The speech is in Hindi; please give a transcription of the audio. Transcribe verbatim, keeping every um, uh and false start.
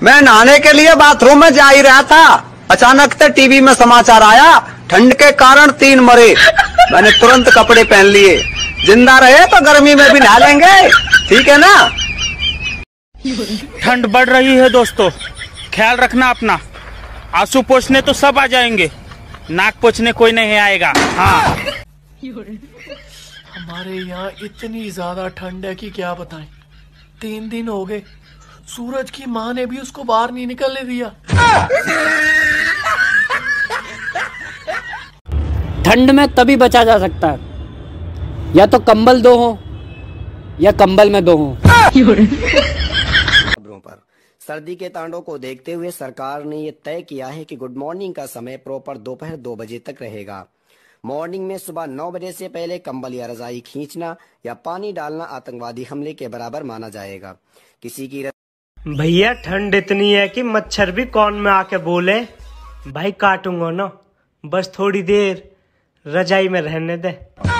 मैं नहाने के लिए बाथरूम में जा ही रहा था, अचानक से टीवी में समाचार आया, ठंड के कारण तीन मरे। मैंने तुरंत कपड़े पहन लिए, जिंदा रहे तो गर्मी में भी नहा लेंगे, ठीक है ना। ठंड बढ़ रही है दोस्तों, ख्याल रखना अपना। आंसू पोंछने तो सब आ जाएंगे, नाक पोंछने कोई नहीं आएगा। हाँ, हमारे यहाँ इतनी ज्यादा ठंड है कि क्या बताएं। तीन दिन हो गए, सूरज की माँ ने भी उसको बाहर नहीं निकलने दिया। ठंड में तभी बचा जा सकता है, या तो कंबल दो हो या कंबल में दो हो। खबरों पर सर्दी के तांडव को देखते हुए सरकार ने ये तय किया है कि गुड मॉर्निंग का समय प्रॉपर दोपहर दो बजे तक रहेगा। मॉर्निंग में सुबह नौ बजे से पहले कंबल या रजाई खींचना या पानी डालना आतंकवादी हमले के बराबर माना जाएगा। किसी की भैया ठंड इतनी है कि मच्छर भी कौन में आके बोले भाई काटूंगा ना, बस थोड़ी देर रजाई में रहने दे।